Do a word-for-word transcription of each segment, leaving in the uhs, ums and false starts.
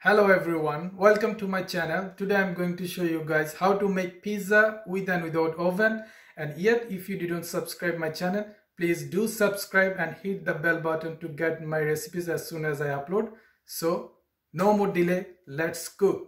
Hello everyone, welcome to my channel. Today I'm going to show you guys how to make pizza with and without oven. And yet if you didn't subscribe my channel, please do subscribe and hit the bell button to get my recipes as soon as I upload. So no more delay, let's cook.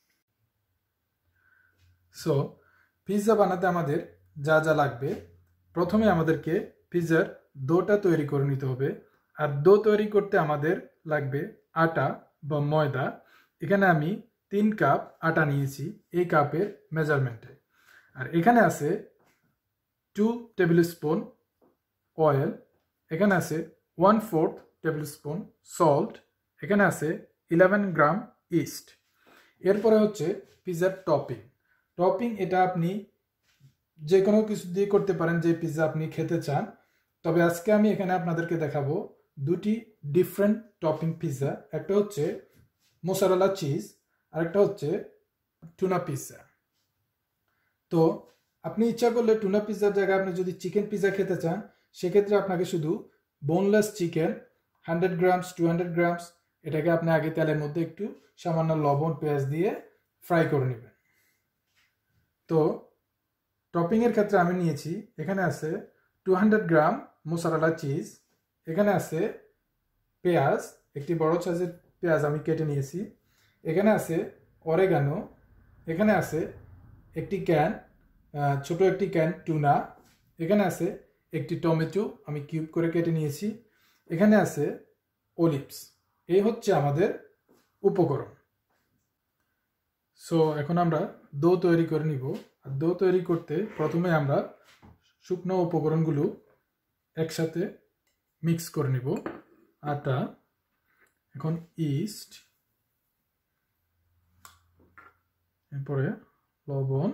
So pizza বানাতে আমাদের যা যা লাগবে, প্রথমে আমাদেরকে পিৎজার ডোটা তৈরি করে নিতে হবে। আর ডো তৈরি করতে আমাদের লাগবে আটা বা ময়দা। এখানে আমি তিন কাপ আটা নিয়েছি এই কাপের মেজারমেন্টে। আর এখানে আছে টু টেবিল স্পুন অয়েল, এখানে আছে one fourth tablespoon salt, এখানে আছে ইলেভেন গ্রাম ইস্ট। এরপরে হচ্ছে পিৎজার টপিং। টপিং এটা আপনি যে কোনো কিছু দিয়ে করতে পারেন যে পিৎজা আপনি খেতে চান। তবে আজকে আমি এখানে আপনাদেরকে দেখাবো দুটি ডিফারেন্ট টপিং পিৎজা। একটা হচ্ছে মোজারেলা চিজ আর একটা হচ্ছে টুনা পিৎজা। তো আপনি ইচ্ছা করলে টুনা পিৎজার জায়গায় আপনি যদি চিকেন পিৎজা খেতে চান, সেক্ষেত্রে আপনাকে শুধু boneless chicken hundred grams to hundred grams এটাকে আপনি আগে তেলের মধ্যে একটু সামান্য লবণ পেঁয়াজ দিয়ে ফ্রাই করে নেবেন। তো টপিংয়ের ক্ষেত্রে আমি নিয়েছি, এখানে আছে two hundred gram mozzarella cheese, এখানে আছে পেঁয়াজ, একটি বড় সাইজের পেঁয়াজ আমি কেটে নিয়েছি, এখানে আছে অরেগানো, এখানে আছে একটি ক্যান ছোট একটি ক্যান টুনা, এখানে আছে একটি টমেটো আমি কিউব করে কেটে নিয়েছি, এখানে আছে অলিভস। এই হচ্ছে আমাদের উপকরণ। সো এখন আমরা ডো তৈরি করে নিব। আর ডো তৈরি করতে প্রথমে আমরা শুকনো উপকরণগুলো একসাথে মিক্স করে নিব। আটা, এখন ইস্ট, এরপরে লবণ,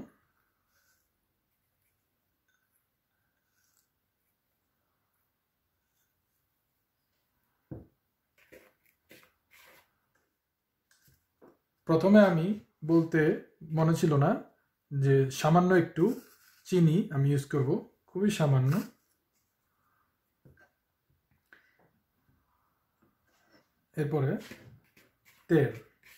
প্রথমে আমি বলতে মনে ছিল না যে সামান্য একটু চিনি আমি ইউজ করব, খুবই সামান্য। এরপরে তেল,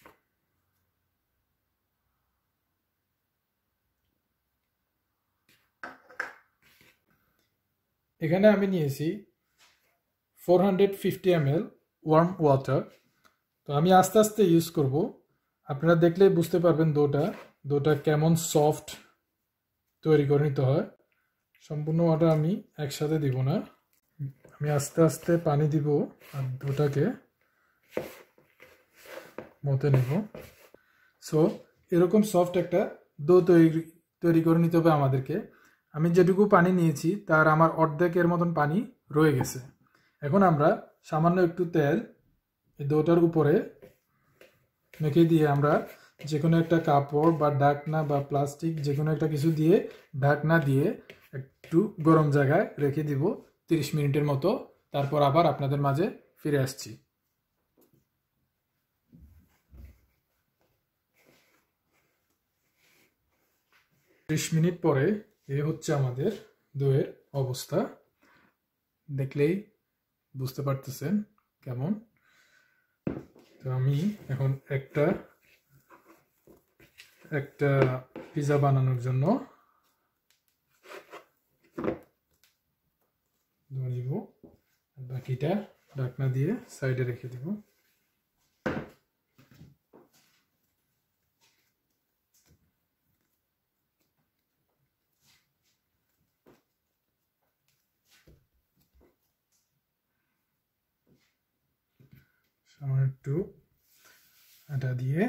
এখানে আমি নিয়েছি four hundred fifty M L warm water. তো আমি আস্তে আস্তে ইউজ করব, আপনারা দেখলেই বুঝতে পারবেন ডোটা ডোটা কেমন সফট তৈরি করে নিতে হয়। সম্পূর্ণ ওয়াটার আমি একসাথে দিব না, আমি আস্তে আস্তে পানি দিব আর ডোটাকে মতে নেব। সো এরকম সফট একটা ডো তৈরি তৈরি করে নিতে হবে আমাদেরকে। আমি যেটুকু পানি নিয়েছি তার আমার অর্ধেকের মতন পানি রয়ে গেছে। এখন আমরা সামান্য একটু তেল এই ডোটার উপরে মেখে দিয়ে আমরা যে কোনো একটা কাপড় বা ঢাকনা বা প্লাস্টিক যে কোনো একটা কিছু দিয়ে ঢাকনা দিয়ে একটু গরম জায়গায় রেখে দিব তিরিশ মিনিটের মতো। তারপর আবার আপনাদের মাঝে ফিরে আসছি। ত্রিশ মিনিট পরে এ হচ্ছে আমাদের দইয়ের অবস্থা, দেখলেই বুঝতে পারতেছেন কেমন। তো আমি এখন একটা একটা পিৎজা বানানোর জন্য নিব, বাকিটা ঢাকনা দিয়ে সাইডে রেখে দিব। সামান্য একটু আটা দিয়ে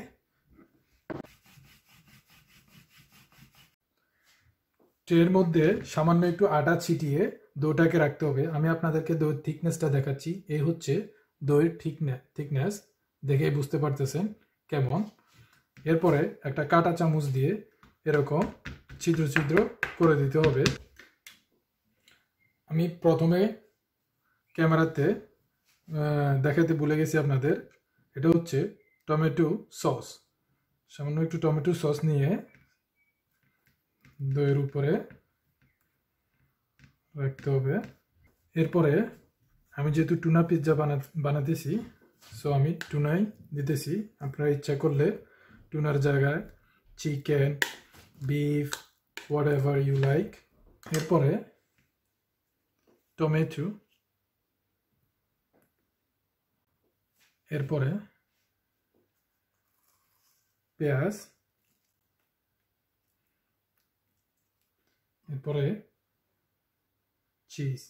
ট্রের মধ্যে সামান্য একটু আটা ছিটিয়ে ডোটাকে রাখতে হবে। আমি আপনাদেরকে দইয়ের থিকনেসটা দেখাচ্ছি। এই হচ্ছে দইয়ের থিকনেস থিকনেস দেখে বুঝতে পারতেছেন কেমন। এরপরে একটা কাঁটা চামচ দিয়ে এরকম ছিদ্র ছিদ্র করে দিতে হবে। আমি প্রথমে ক্যামেরাতে দেখাতে ভুলে গেছি আপনাদের, এটা হচ্ছে টমেটো সস। সামান্য একটু টমেটো সস নিয়ে দইয়ের উপরে রাখতে হবে। এরপরে আমি যেহেতু টুনা পিৎজা বানা বানাতেছি সো আমি টুনাই দিতেছি, আপনারা ইচ্ছা করলে টুনার জায়গায় chicken, beef, whatever you like. এরপরে টমেটো, এরপরে পেঁয়াজ, এরপরে cheese.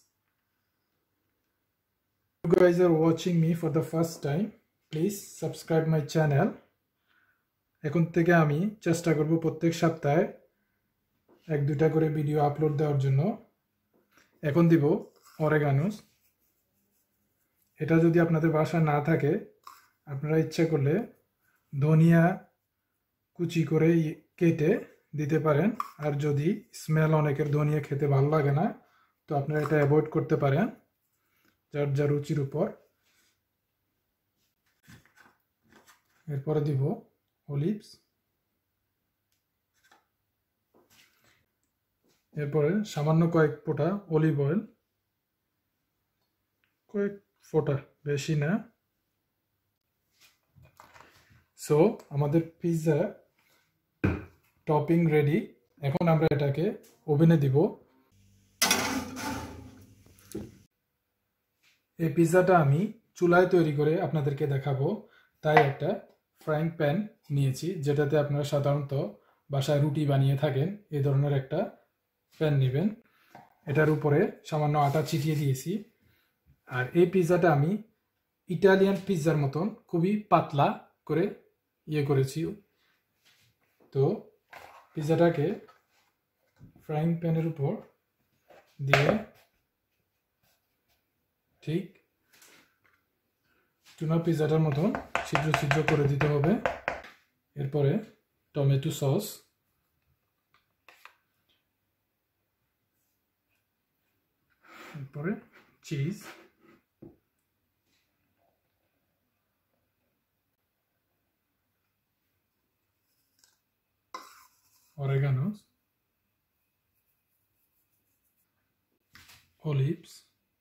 If you guys are watching me for the first time, please subscribe my channel. এখন থেকে আমি চেষ্টা করব প্রত্যেক সপ্তাহে এক দুটা করে ভিডিও আপলোড দেওয়ার জন্য। এখন দিব অরেগানোস। এটা যদি আপনাদের বাসায় না থাকে, আপনারা ইচ্ছা করলে ধনিয়া কুচি করে কেটে দিতে পারেন। আর যদি স্মেল অনেকের ধনিয়া খেতে ভালো লাগে না, তো আপনারা এটা অ্যাভয়েড করতে পারেন, যার যার রুচির উপর। এরপরে দিব অলিভস, এরপরে সামান্য কয়েক ফোঁটা অলিভ অয়েল, কয়েক ফোঁটা, বেশি না। সো আমাদের পিৎজা টপিং রেডি। এখন আমরা এটাকে ওভেনে দিব। এই পিৎজাটা আমি চুলায় তৈরি করে আপনাদেরকে দেখাবো, তাই একটা ফ্রাইং প্যান নিয়েছি, যেটাতে আপনারা সাধারণত বাসায় রুটি বানিয়ে থাকেন। এই ধরনের একটা প্যান নেবেন। এটার উপরে সামান্য আটা ছিটিয়ে দিয়েছি। আর এই পিৎজাটা আমি ইটালিয়ান পিৎজার মতন খুবই পাতলা করে ইয়ে করেছি। তো পিৎজাটাকে ফ্রাইং প্যানের উপর দিয়ে ঠিক টুনা পিৎজাটার মতন ছিদ্র ছিদ্র করে দিতে হবে। এরপরে টমেটো সস, এরপরে চিজ, oreganos, olives,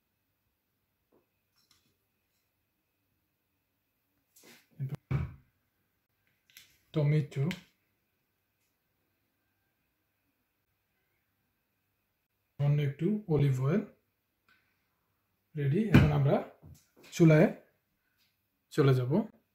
tomato, অন্য একটু অলিভ অয়েল রেডি। এখন আমরা চুলায় চলে যাব।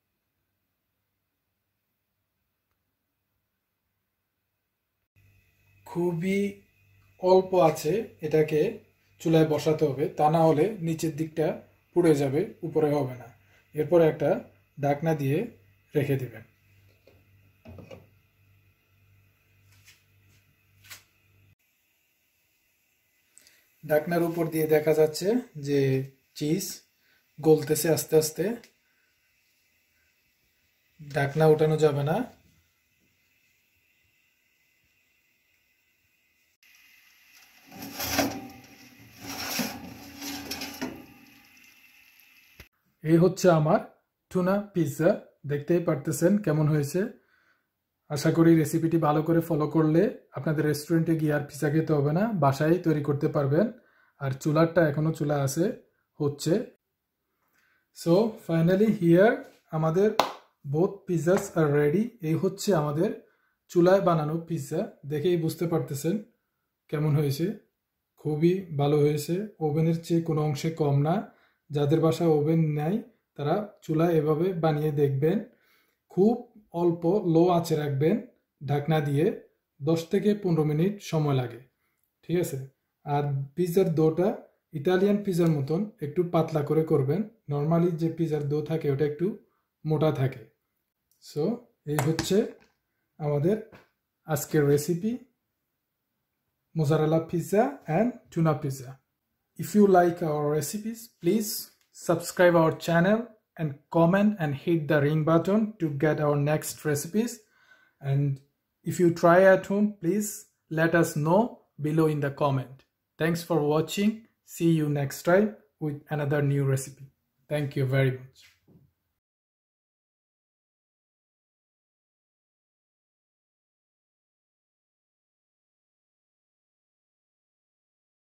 খুবই অল্প আছে এটাকে চুলায় বসাতে হবে, তা না হলে নিচের দিকটা পুড়ে যাবে, উপরে হবে না। এরপরে একটা ঢাকনা দিয়ে রেখে দিবেন। ঢাকনার উপর দিয়ে দেখা যাচ্ছে যে চিজ গলতেছে আস্তে আস্তে। ঢাকনা উঠানো যাবে না। এই হচ্ছে আমার টুনা পিৎজা। দেখতেই পারতেছেন কেমন হয়েছে। আশা করি রেসিপিটি ভালো করে ফলো করলে আপনাদের রেস্টুরেন্টে গিয়ে আর পিৎজা খেতে হবে না, বাসায় তৈরি করতে পারবেন। আর চুলারটা এখনো চুলা আছে, হচ্ছে। সো ফাইনালি হিয়ার আমাদের বোথ পিৎজাস আর রেডি। এই হচ্ছে আমাদের চুলায় বানানো পিৎজা। দেখেই বুঝতে পারতেছেন কেমন হয়েছে। খুবই ভালো হয়েছে, ওভেনের চেয়ে কোনো অংশে কম না। যাদের বাসায় ওভেন নাই তারা চুলায় এভাবে বানিয়ে দেখবেন। খুব অল্প লো আঁচে রাখবেন ঢাকনা দিয়ে, দশ থেকে পনেরো মিনিট সময় লাগে, ঠিক আছে। আর পিৎজার ডোটা ইতালিয়ান পিৎজার মতন একটু পাতলা করে করবেন। নর্মালি যে পিৎজার ডো থাকে ওটা একটু মোটা থাকে। সো এই হচ্ছে আমাদের আজকের recipe, mozzarella pizza and tuna pizza. If you like our recipes, please subscribe our channel and comment and hit the ring button to get our next recipes. And if you try at home, please let us know below in the comment. Thanks for watching. See you next time with another new recipe. Thank you very much.